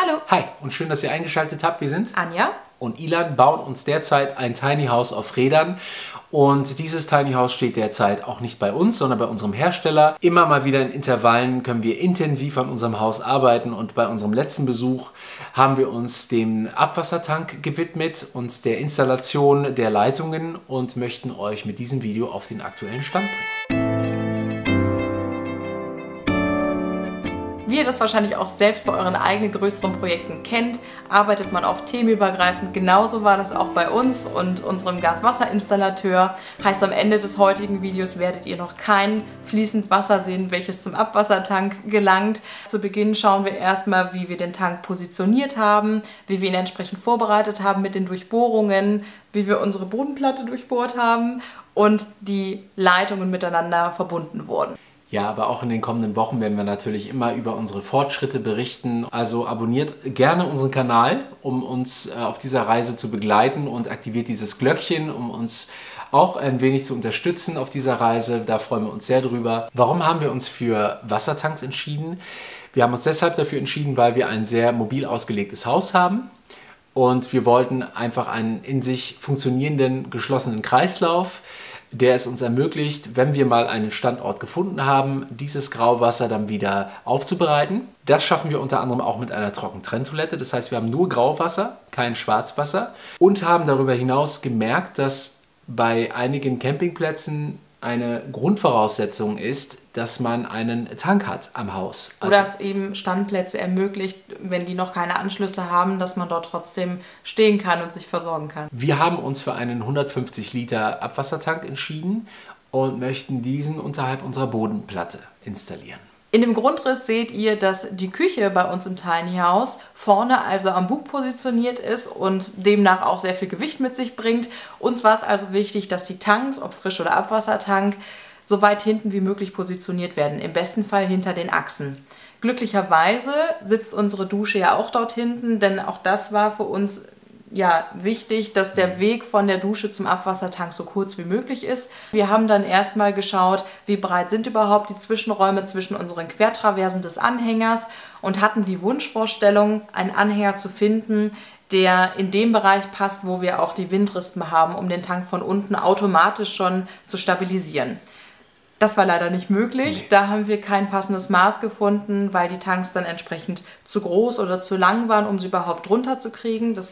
Hallo. Hi und schön, dass ihr eingeschaltet habt. Wir sind Anja und Ilan, bauen uns derzeit ein Tiny House auf Rädern. Und dieses Tiny House steht derzeit auch nicht bei uns, sondern bei unserem Hersteller. Immer mal wieder in Intervallen können wir intensiv an unserem Haus arbeiten. Und bei unserem letzten Besuch haben wir uns dem Abwassertank gewidmet und der Installation der Leitungen und möchten euch mit diesem Video auf den aktuellen Stand bringen. Wie ihr das wahrscheinlich auch selbst bei euren eigenen größeren Projekten kennt, arbeitet man oft themenübergreifend. Genauso war das auch bei uns und unserem Gaswasserinstallateur. Heißt, am Ende des heutigen Videos werdet ihr noch kein fließend Wasser sehen, welches zum Abwassertank gelangt. Zu Beginn schauen wir erstmal, wie wir den Tank positioniert haben, wie wir ihn entsprechend vorbereitet haben mit den Durchbohrungen, wie wir unsere Bodenplatte durchbohrt haben und die Leitungen miteinander verbunden wurden. Ja, aber auch in den kommenden Wochen werden wir natürlich immer über unsere Fortschritte berichten. Also abonniert gerne unseren Kanal, um uns auf dieser Reise zu begleiten und aktiviert dieses Glöckchen, um uns auch ein wenig zu unterstützen auf dieser Reise. Da freuen wir uns sehr drüber. Warum haben wir uns für Wassertanks entschieden? Wir haben uns deshalb dafür entschieden, weil wir ein sehr mobil ausgelegtes Haus haben. Und wir wollten einfach einen in sich funktionierenden, geschlossenen Kreislauf, der es uns ermöglicht, wenn wir mal einen Standort gefunden haben, dieses Grauwasser dann wieder aufzubereiten. Das schaffen wir unter anderem auch mit einer Trockentrenntoilette. Das heißt, wir haben nur Grauwasser, kein Schwarzwasser und haben darüber hinaus gemerkt, dass bei einigen Campingplätzen eine Grundvoraussetzung ist, dass man einen Tank hat am Haus. Oder es eben Standplätze ermöglicht, wenn die noch keine Anschlüsse haben, dass man dort trotzdem stehen kann und sich versorgen kann. Wir haben uns für einen 150 Liter Abwassertank entschieden und möchten diesen unterhalb unserer Bodenplatte installieren. In dem Grundriss seht ihr, dass die Küche bei uns im Tiny House vorne also am Bug positioniert ist und demnach auch sehr viel Gewicht mit sich bringt. Uns war es also wichtig, dass die Tanks, ob Frisch- oder Abwassertank, so weit hinten wie möglich positioniert werden, im besten Fall hinter den Achsen. Glücklicherweise sitzt unsere Dusche ja auch dort hinten, denn auch das war für uns wichtig, dass der Weg von der Dusche zum Abwassertank so kurz wie möglich ist. Wir haben dann erstmal geschaut, wie breit sind überhaupt die Zwischenräume zwischen unseren Quertraversen des Anhängers und hatten die Wunschvorstellung, einen Anhänger zu finden, der in dem Bereich passt, wo wir auch die Windrispen haben, um den Tank von unten automatisch schon zu stabilisieren. Das war leider nicht möglich. Da haben wir kein passendes Maß gefunden, weil die Tanks dann entsprechend zu groß oder zu lang waren, um sie überhaupt drunter zu kriegen. Das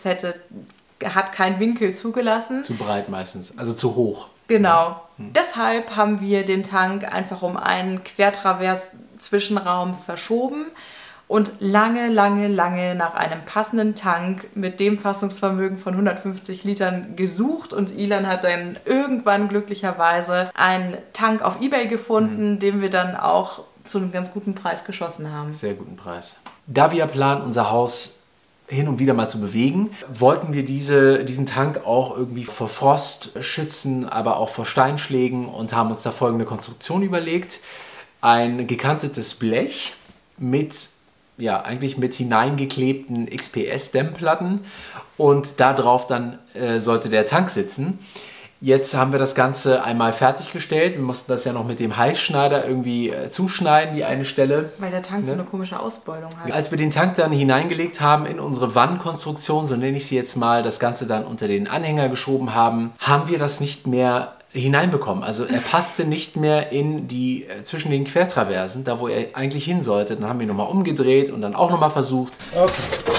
hat keinen Winkel zugelassen. Zu breit meistens, also zu hoch. Genau. Deshalb haben wir den Tank einfach um einen Quertravers-Zwischenraum verschoben und lange nach einem passenden Tank mit dem Fassungsvermögen von 150 Litern gesucht. Und Ilan hat dann irgendwann glücklicherweise einen Tank auf eBay gefunden, den wir dann auch zu einem ganz guten Preis geschossen haben. Sehr guten Preis. Da wir planen, unser Haus hin und wieder mal zu bewegen, wollten wir diesen Tank auch irgendwie vor Frost schützen, aber auch vor Steinschlägen und haben uns da folgende Konstruktion überlegt. Ein gekantetes Blech eigentlich mit hineingeklebten XPS-Dämmplatten und da drauf dann sollte der Tank sitzen. Jetzt haben wir das Ganze einmal fertiggestellt. Wir mussten das ja noch mit dem Heißschneider irgendwie zuschneiden, die eine Stelle. Weil der Tank so eine komische Ausbeulung hat. Als wir den Tank dann hineingelegt haben in unsere Wandkonstruktion, so nenne ich sie jetzt mal, das Ganze dann unter den Anhänger geschoben haben, haben wir das nicht mehr hineinbekommen. Also er passte nicht mehr in zwischen den Quertraversen, da wo er eigentlich hin sollte. Dann haben wir ihn nochmal umgedreht und dann auch nochmal versucht. Okay.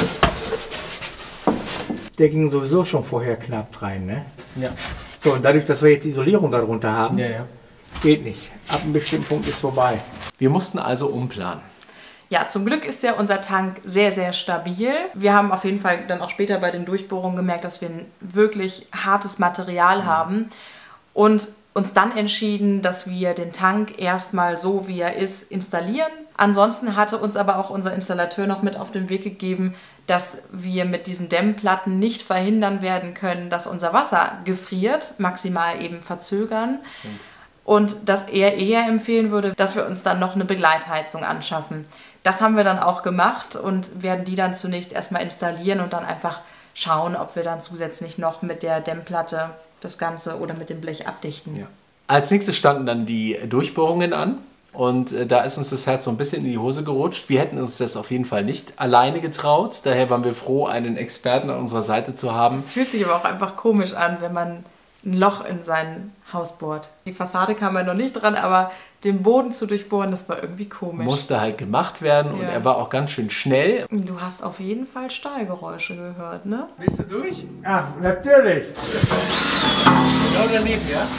Der ging sowieso schon vorher knapp rein, ne? Ja. So, und dadurch, dass wir jetzt Isolierung darunter haben, Ja. geht nicht. Ab einem bestimmten Punkt ist vorbei. Wir mussten also umplanen. Ja, zum Glück ist ja unser Tank sehr stabil. Wir haben auf jeden Fall dann auch später bei den Durchbohrungen gemerkt, dass wir ein wirklich hartes Material haben. Und uns dann entschieden, dass wir den Tank erstmal so, wie er ist, installieren. Ansonsten hatte uns aber auch unser Installateur noch mit auf den Weg gegeben, dass wir mit diesen Dämmplatten nicht verhindern werden können, dass unser Wasser gefriert, maximal eben verzögern. Und dass er eher empfehlen würde, dass wir uns dann noch eine Begleitheizung anschaffen. Das haben wir dann auch gemacht und werden die dann zunächst erstmal installieren und dann einfach schauen, ob wir dann zusätzlich noch mit der Dämmplatte das Ganze oder mit dem Blech abdichten. Ja. Als nächstes standen dann die Durchbohrungen an. Und da ist uns das Herz so ein bisschen in die Hose gerutscht. Wir hätten uns das auf jeden Fall nicht alleine getraut. Daher waren wir froh, einen Experten an unserer Seite zu haben. Es fühlt sich aber auch einfach komisch an, wenn man ein Loch in sein Haus bohrt. Die Fassade kam ja noch nicht dran, aber den Boden zu durchbohren, das war irgendwie komisch. Musste halt gemacht werden und er war auch ganz schön schnell. Du hast auf jeden Fall Stahlgeräusche gehört, ne? Bist du durch? Ach, natürlich. Genau daneben, ja?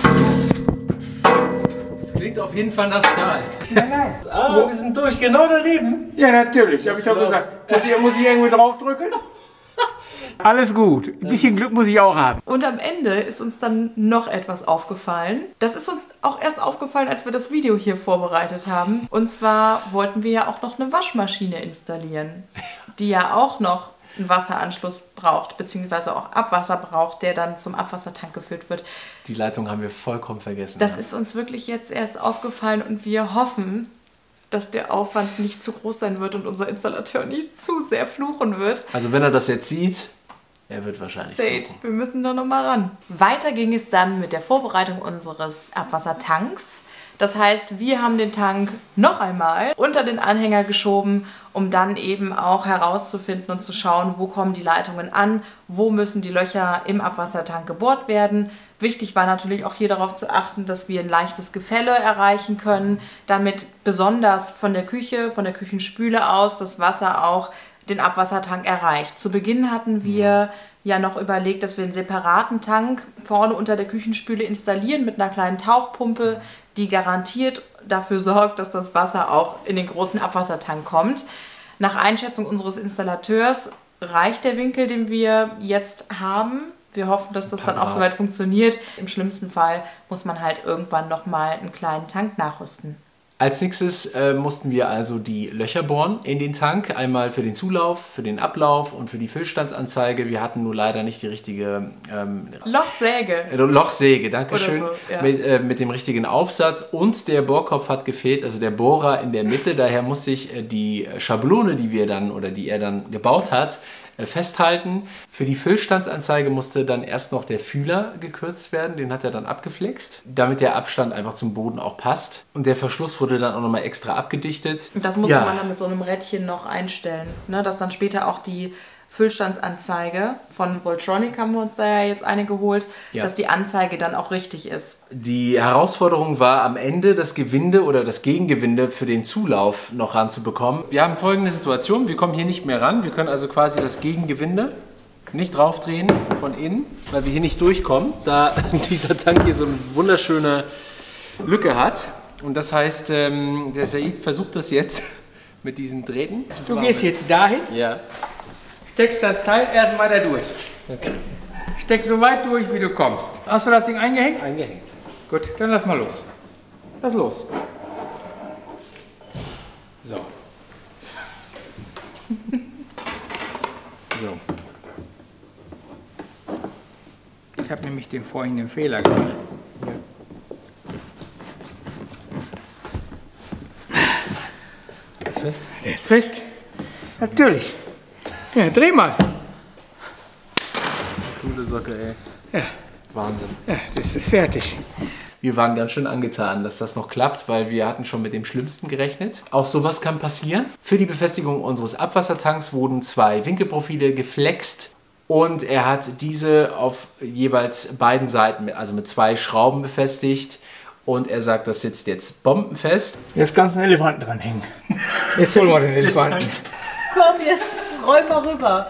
Das klingt auf jeden Fall nach Stahl. Nein. Wir sind durch, genau daneben. Ja, natürlich, habe ich doch gesagt. Muss ich irgendwo draufdrücken? Alles gut. Ein bisschen Glück muss ich auch haben. Und am Ende ist uns dann noch etwas aufgefallen. Das ist uns auch erst aufgefallen, als wir das Video hier vorbereitet haben. Und zwar wollten wir ja auch noch eine Waschmaschine installieren, die ja auch noch einen Wasseranschluss braucht, beziehungsweise auch Abwasser braucht, der dann zum Abwassertank geführt wird. Die Leitung haben wir vollkommen vergessen. Das ist uns wirklich jetzt erst aufgefallen und wir hoffen, dass der Aufwand nicht zu groß sein wird und unser Installateur nicht zu sehr fluchen wird. Also wenn er das jetzt sieht, er wird wahrscheinlich Seht, fluchen. wir müssen da nochmal ran. Weiter ging es dann mit der Vorbereitung unseres Abwassertanks. Das heißt, wir haben den Tank noch einmal unter den Anhänger geschoben, um dann eben auch herauszufinden und zu schauen, wo kommen die Leitungen an, wo müssen die Löcher im Abwassertank gebohrt werden. Wichtig war natürlich auch hier darauf zu achten, dass wir ein leichtes Gefälle erreichen können, damit besonders von der Küche, von der Küchenspüle aus das Wasser auch den Abwassertank erreicht. Zu Beginn hatten wir ja noch überlegt, dass wir einen separaten Tank vorne unter der Küchenspüle installieren mit einer kleinen Tauchpumpe, die garantiert dafür sorgt, dass das Wasser auch in den großen Abwassertank kommt. Nach Einschätzung unseres Installateurs reicht der Winkel, den wir jetzt haben. Wir hoffen, dass das dann auch soweit funktioniert. Im schlimmsten Fall muss man halt irgendwann nochmal einen kleinen Tank nachrüsten. Als nächstes mussten wir also die Löcher bohren in den Tank. Einmal für den Zulauf, für den Ablauf und für die Füllstandsanzeige. Wir hatten nur leider nicht die richtige Lochsäge, dankeschön. So, ja. Mit dem richtigen Aufsatz. Und der Bohrkopf hat gefehlt, also der Bohrer in der Mitte. Daher musste ich die Schablone, die er dann gebaut hat, festhalten. Für die Füllstandsanzeige musste dann erst noch der Fühler gekürzt werden, den hat er dann abgeflext, damit der Abstand einfach zum Boden auch passt. Und der Verschluss wurde dann auch nochmal extra abgedichtet. Das musste man dann mit so einem Rädchen noch einstellen, ne? Dass dann später auch die Füllstandsanzeige von Voltronic, haben wir uns da ja jetzt eine geholt, dass die Anzeige dann auch richtig ist. Die Herausforderung war am Ende, das Gewinde oder das Gegengewinde für den Zulauf noch ranzubekommen. Wir haben folgende Situation, wir kommen hier nicht mehr ran, wir können also quasi das Gegengewinde nicht draufdrehen von innen, weil wir hier nicht durchkommen, da dieser Tank hier so eine wunderschöne Lücke hat. Und das heißt, der Said versucht das jetzt mit diesen Drähten. Du gehst jetzt dahin, Ja. steckst das Teil erstmal da durch. Okay. Steck so weit durch, wie du kommst. Hast du das Ding eingehängt? Eingehängt. Gut, dann lass mal los. Lass los. So. So. Ich habe nämlich vorhin den Fehler gemacht. Ist fest? Der ist fest. Natürlich. Ja, dreh mal. Coole Socke, ey. Ja. Wahnsinn. Ja, das ist fertig. Wir waren ganz schön angetan, dass das noch klappt, weil wir hatten schon mit dem Schlimmsten gerechnet. Auch sowas kann passieren. Für die Befestigung unseres Abwassertanks wurden 2 Winkelprofile geflext und er hat diese auf jeweils beiden Seiten, also mit 2 Schrauben befestigt. Und er sagt, das sitzt jetzt bombenfest. Jetzt kannst du einen Elefanten dranhängen. Jetzt holen wir den Elefanten. Komm, jetzt roll mal rüber.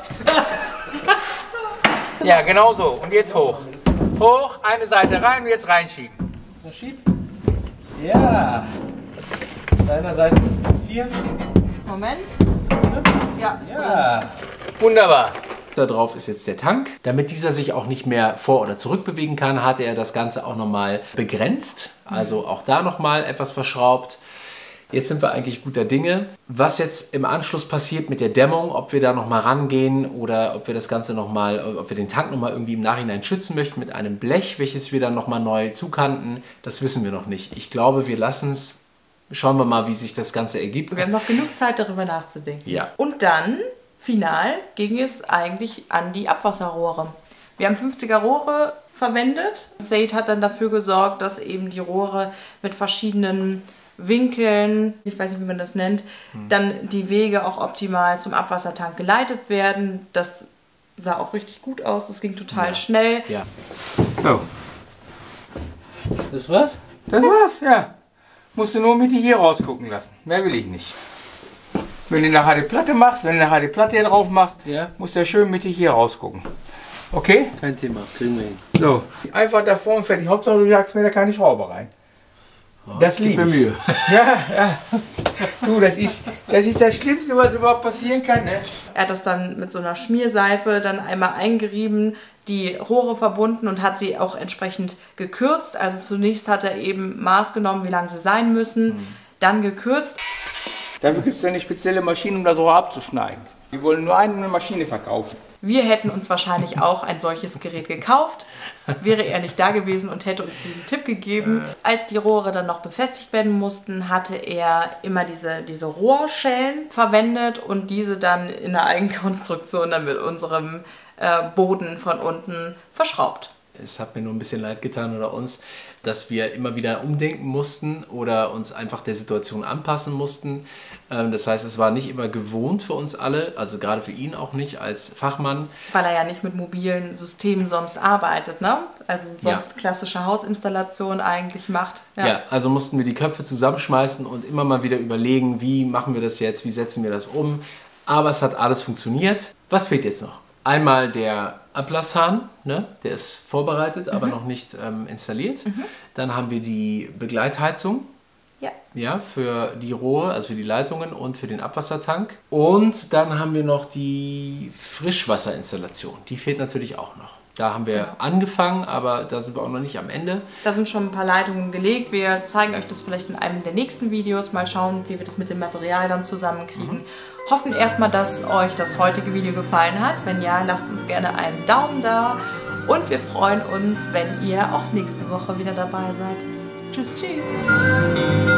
Ja, genau so. Und jetzt hoch. Hoch, eine Seite rein und jetzt reinschieben. Schieb. Ja. Auf einer Seite fixieren. Moment. Ja, ist drin. Ja. Wunderbar. Da drauf ist jetzt der Tank. Damit dieser sich auch nicht mehr vor- oder zurückbewegen kann, hatte er das Ganze auch nochmal begrenzt. Also auch da nochmal etwas verschraubt. Jetzt sind wir eigentlich guter Dinge. Was jetzt im Anschluss passiert mit der Dämmung, ob wir da nochmal rangehen oder ob wir das Ganze nochmal, ob wir den Tank nochmal irgendwie im Nachhinein schützen möchten mit einem Blech, welches wir dann nochmal neu zukanten, das wissen wir noch nicht. Ich glaube, wir lassen es. Schauen wir mal, wie sich das Ganze ergibt. Wir haben noch genug Zeit, darüber nachzudenken. Ja. Und dann, final, ging es eigentlich an die Abwasserrohre. Wir haben 50er Rohre verwendet. Said hat dann dafür gesorgt, dass eben die Rohre mit verschiedenen Winkeln, ich weiß nicht, wie man das nennt, dann die Wege auch optimal zum Abwassertank geleitet werden. Das sah auch richtig gut aus, das ging total schnell. Ja. So. Das war's? Das war's, ja. Musst du nur mit hier rausgucken lassen. Mehr will ich nicht. Wenn du nachher die Platte machst, wenn du nachher die Platte hier drauf machst, musst du schön mit hier rausgucken. Okay? Kein Thema, kriegen wir hin. So. Einfach davor und fertig. Hauptsache du jagst mir da keine Schraube rein. Das liebe ich. Mühe. Ja. Du, das ist das Schlimmste, was überhaupt passieren kann, ne? Er hat das dann mit so einer Schmierseife dann einmal eingerieben, die Rohre verbunden und hat sie auch entsprechend gekürzt. Also zunächst hat er eben Maß genommen, wie lang sie sein müssen, dann gekürzt. Dafür gibt es eine spezielle Maschine, um das Rohr abzuschneiden. Die wollen nur eine Maschine verkaufen. Wir hätten uns wahrscheinlich auch ein solches Gerät gekauft, wäre er nicht da gewesen und hätte uns diesen Tipp gegeben. Als die Rohre dann noch befestigt werden mussten, hatte er immer diese Rohrschellen verwendet und diese dann in der Eigenkonstruktion dann mit unserem Boden von unten verschraubt. Es hat mir nur ein bisschen leid getan oder uns, dass wir immer wieder umdenken mussten oder uns einfach der Situation anpassen mussten. Das heißt, es war nicht immer gewohnt für uns alle, also gerade für ihn auch nicht als Fachmann. Weil er ja nicht mit mobilen Systemen sonst arbeitet, ne? Also sonst klassische Hausinstallationen eigentlich macht. Ja, also mussten wir die Köpfe zusammenschmeißen und immer mal wieder überlegen, wie machen wir das jetzt, wie setzen wir das um. Aber es hat alles funktioniert. Was fehlt jetzt noch? Einmal der Ablasshahn, ne? Der ist vorbereitet, aber noch nicht installiert. Dann haben wir die Begleitheizung. Ja, für die Rohre, also für die Leitungen und für den Abwassertank. Und dann haben wir noch die Frischwasserinstallation. Die fehlt natürlich auch noch. Da haben wir angefangen, aber da sind wir auch noch nicht am Ende. Da sind schon ein paar Leitungen gelegt. Wir zeigen euch das vielleicht in einem der nächsten Videos. Mal schauen, wie wir das mit dem Material dann zusammenkriegen. Hoffen erstmal, dass euch das heutige Video gefallen hat. Wenn ja, lasst uns gerne einen Daumen da. Und wir freuen uns, wenn ihr auch nächste Woche wieder dabei seid. Tschüss, tschüss.